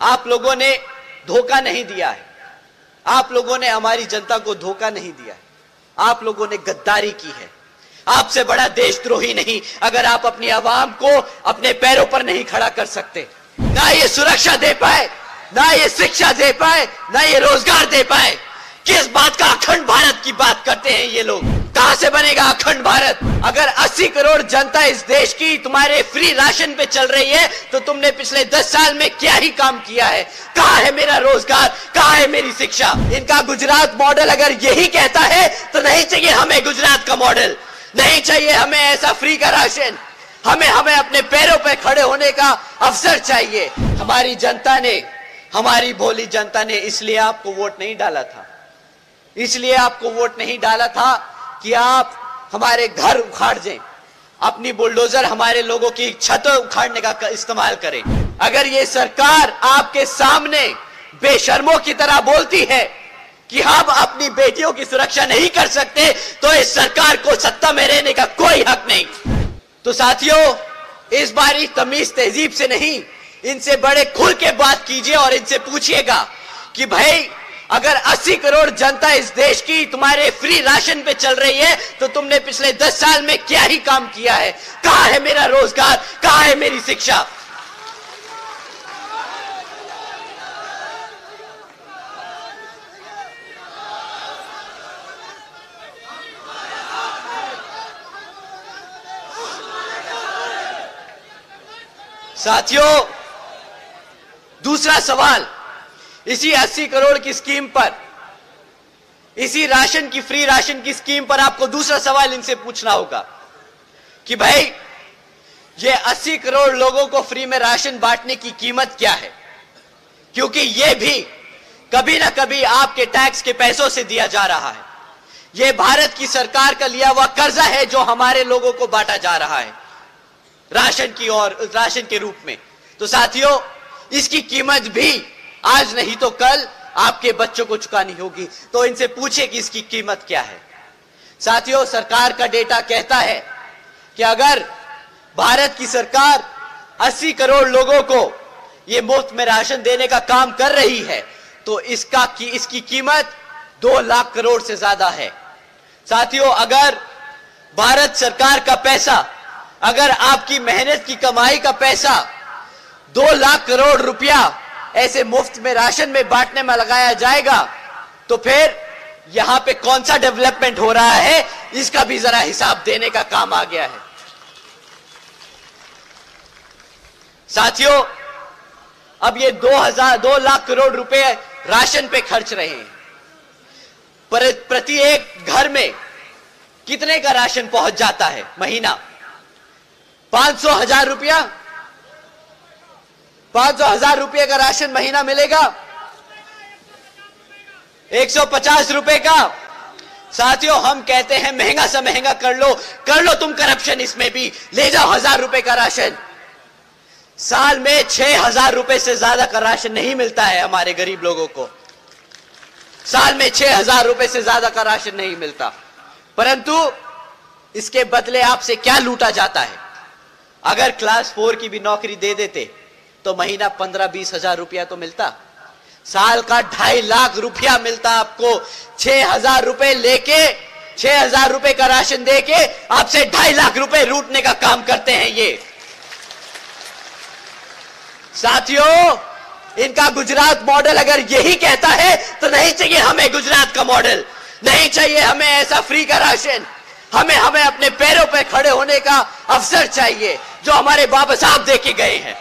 आप लोगों ने धोखा नहीं दिया है, आप लोगों ने हमारी जनता को धोखा नहीं दिया है, आप लोगों ने गद्दारी की है। आपसे बड़ा देशद्रोही नहीं अगर आप अपनी आवाम को अपने पैरों पर नहीं खड़ा कर सकते। ना ये सुरक्षा दे पाए, ना ये शिक्षा दे पाए, ना ये रोजगार दे पाए। किस बात का अखंड भारत की बात करते हैं ये लोग? कहां से बनेगा अखंड भारत? अगर 80 करोड़ जनता इस देश की तुम्हारे फ्री राशन पे चल रही है तो तुमने पिछले 10 साल में क्या ही काम किया है? कहां है मेरा रोजगार, कहां है मेरी शिक्षा? इनका गुजरात मॉडल अगर यही कहता है तो नहीं चाहिए हमें गुजरात का मॉडल, नहीं चाहिए हमें ऐसा फ्री का राशन। हमें अपने पैरों पे खड़े होने का अवसर चाहिए। हमारी जनता ने, हमारी भोली जनता ने इसलिए आपको वोट नहीं डाला था, इसलिए आपको वोट नहीं डाला था कि आप हमारे घर उखाड़ दें, अपनी बुलडोजर हमारे लोगों की छत उखाड़ने का इस्तेमाल करें। अगर ये सरकार आपके सामने बेशर्मों की तरह बोलती है कि हम अपनी बेटियों की सुरक्षा नहीं कर सकते तो इस सरकार को सत्ता में रहने का कोई हक नहीं। तो साथियों, इस बारी तमीज तहजीब से नहीं, इनसे बड़े खुल के बात कीजिए और इनसे पूछिएगा कि भाई अगर 80 करोड़ जनता इस देश की तुम्हारे फ्री राशन पे चल रही है तो तुमने पिछले 10 साल में क्या ही काम किया है? कहां है मेरा रोजगार, कहां है मेरी शिक्षा? साथियों, दूसरा सवाल, इसी 80 करोड़ की स्कीम पर, इसी राशन की, फ्री राशन की स्कीम पर आपको दूसरा सवाल इनसे पूछना होगा कि भाई ये 80 करोड़ लोगों को फ्री में राशन बांटने की कीमत क्या है? क्योंकि ये भी कभी ना कभी आपके टैक्स के पैसों से दिया जा रहा है। ये भारत की सरकार का लिया हुआ कर्जा है जो हमारे लोगों को बांटा जा रहा है राशन की और राशन के रूप में। तो साथियों, इसकी कीमत भी आज नहीं तो कल आपके बच्चों को चुकानी होगी। तो इनसे पूछे कि इसकी कीमत क्या है। साथियों, सरकार का डेटा कहता है कि अगर भारत की सरकार 80 करोड़ लोगों को ये मुफ्त में राशन देने का काम कर रही है तो इसकी कीमत 2 लाख करोड़ से ज्यादा है। साथियों, अगर भारत सरकार का पैसा, अगर आपकी मेहनत की कमाई का पैसा 2 लाख करोड़ रुपया ऐसे मुफ्त में राशन में बांटने में लगाया जाएगा तो फिर यहां पे कौन सा डेवलपमेंट हो रहा है, इसका भी जरा हिसाब देने का काम आ गया है। साथियों, अब ये 2 लाख करोड़ रुपए राशन पे खर्च रहे हैं। प्रति एक घर में कितने का राशन पहुंच जाता है महीना? 500,000 रुपया, 500,000 रुपये का राशन महीना मिलेगा, 150 रुपए का। साथियों, हम कहते हैं महंगा से महंगा कर लो तुम करप्शन, इसमें भी ले जाओ 1000 रुपए का राशन। साल में 6,000 रुपए से ज्यादा का राशन नहीं मिलता है हमारे गरीब लोगों को। साल में 6,000 रुपए से ज्यादा का राशन नहीं मिलता, परंतु इसके बदले आपसे क्या लूटा जाता है? अगर क्लास 4 की भी नौकरी दे देते तो महीना 15-20 हजार रुपया तो मिलता। साल का 2.5 लाख रुपया मिलता आपको। 6,000 रुपए लेके, 6,000 रुपए का राशन देके आपसे 2.5 लाख रुपए लूटने का काम करते हैं ये। साथियों, इनका गुजरात मॉडल अगर यही कहता है तो नहीं चाहिए हमें गुजरात का मॉडल, नहीं चाहिए हमें ऐसा फ्री का राशन। हमें अपने पैरों पे खड़े होने का अवसर चाहिए जो हमारे बाबा साहब दे के गए हैं।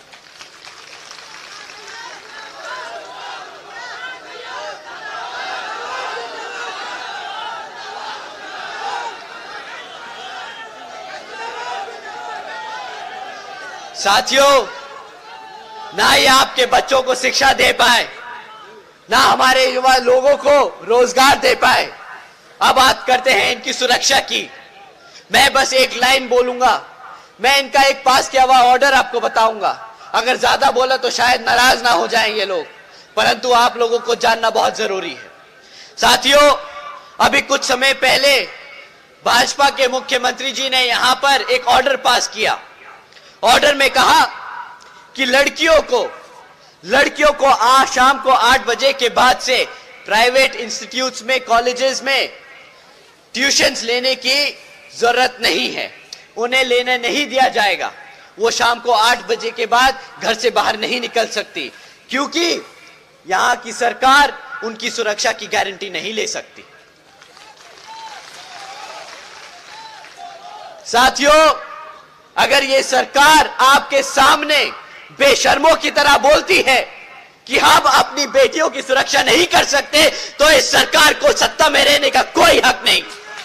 साथियों, ना ये आपके बच्चों को शिक्षा दे पाए, ना हमारे युवा लोगों को रोजगार दे पाए। अब बात करते हैं इनकी सुरक्षा की। मैं बस एक लाइन बोलूंगा, मैं इनका एक पास किया हुआ ऑर्डर आपको बताऊंगा। अगर ज्यादा बोला तो शायद नाराज ना हो जाएं ये लोग, परंतु आप लोगों को जानना बहुत जरूरी है। साथियों, अभी कुछ समय पहले भाजपा के मुख्यमंत्री जी ने यहां पर एक ऑर्डर पास किया। ऑर्डर में कहा कि लड़कियों को लड़कियों को शाम को 8 बजे के बाद से प्राइवेट इंस्टीट्यूट्स में, कॉलेजेस में ट्यूशंस लेने की जरूरत नहीं है, उन्हें लेने नहीं दिया जाएगा। वो शाम को 8 बजे के बाद घर से बाहर नहीं निकल सकती, क्योंकि यहां की सरकार उनकी सुरक्षा की गारंटी नहीं ले सकती। साथियों, अगर ये सरकार आपके सामने बेशर्मों की तरह बोलती है कि हम अपनी बेटियों की सुरक्षा नहीं कर सकते, तो इस सरकार को सत्ता में रहने का कोई हक नहीं।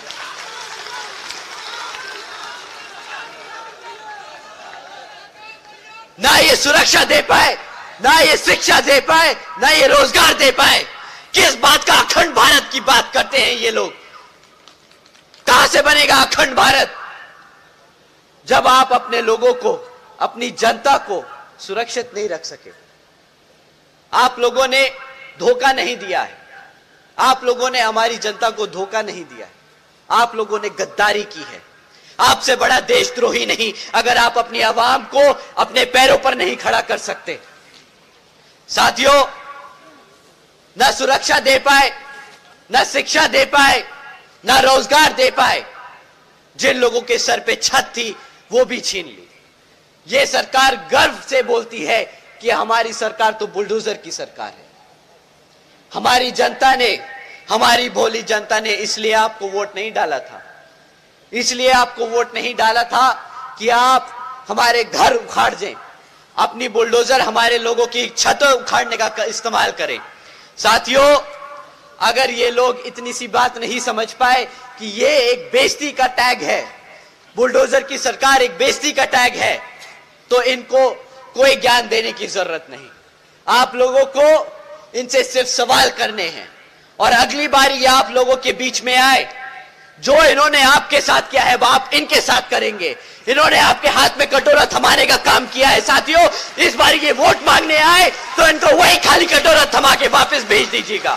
ना ये सुरक्षा दे पाए, ना ये शिक्षा दे पाए, ना ये रोजगार दे पाए। किस बात का अखंड भारत की बात करते हैं ये लोग? कहां से बनेगा अखंड भारत जब आप अपने लोगों को, अपनी जनता को सुरक्षित नहीं रख सके? आप लोगों ने धोखा नहीं दिया है, आप लोगों ने हमारी जनता को धोखा नहीं दिया है, आप लोगों ने गद्दारी की है। आपसे बड़ा देशद्रोही नहीं अगर आप अपनी आवाम को अपने पैरों पर नहीं खड़ा कर सकते। साथियों, ना सुरक्षा दे पाए, ना शिक्षा दे पाए, ना रोजगार दे पाए, जिन लोगों के सर पे छत थी वो भी छीन ली। ये सरकार गर्व से बोलती है कि हमारी सरकार तो बुलडोजर की सरकार है। हमारी जनता ने, हमारी भोली जनता ने इसलिए आपको वोट नहीं डाला था, इसलिए आपको वोट नहीं डाला था कि आप हमारे घर उखाड़ दें, अपनी बुलडोजर हमारे लोगों की छत उखाड़ने का इस्तेमाल करें। साथियों, अगर ये लोग इतनी सी बात नहीं समझ पाए कि ये एक बेइज्जती का टैग है, बुलडोजर की सरकार एक बेइज्जती का टैग है, तो इनको कोई ज्ञान देने की जरूरत नहीं। आप लोगों को इनसे सिर्फ सवाल करने हैं, और अगली बार ये आप लोगों के बीच में आए, जो इन्होंने आपके साथ किया है वो आप इनके साथ करेंगे। इन्होंने आपके हाथ में कटोरा थमाने का काम किया है। साथियों, इस बार ये वोट मांगने आए तो इनको वही खाली कटोरा थमा के वापस भेज दीजिएगा।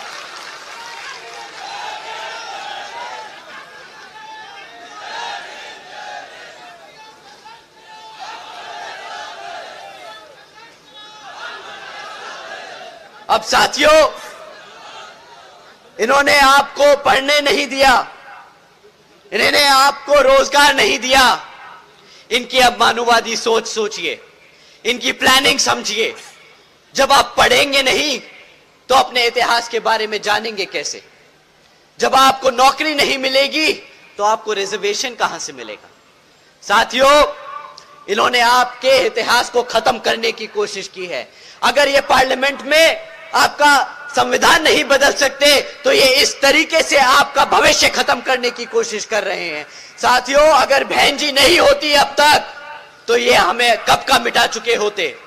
अब साथियों, इन्होंने आपको पढ़ने नहीं दिया, इन्होंने आपको रोजगार नहीं दिया। इनकी अब मानववादी सोच सोचिए, इनकी प्लानिंग समझिए। जब आप पढ़ेंगे नहीं तो अपने इतिहास के बारे में जानेंगे कैसे? जब आपको नौकरी नहीं मिलेगी तो आपको रिजर्वेशन कहां से मिलेगा? साथियों, इन्होंने आपके इतिहास को खत्म करने की कोशिश की है। अगर ये पार्लियामेंट में आपका संविधान नहीं बदल सकते तो ये इस तरीके से आपका भविष्य खत्म करने की कोशिश कर रहे हैं। साथियों, अगर बहन जी नहीं होती अब तक तो ये हमें कब का मिटा चुके होते।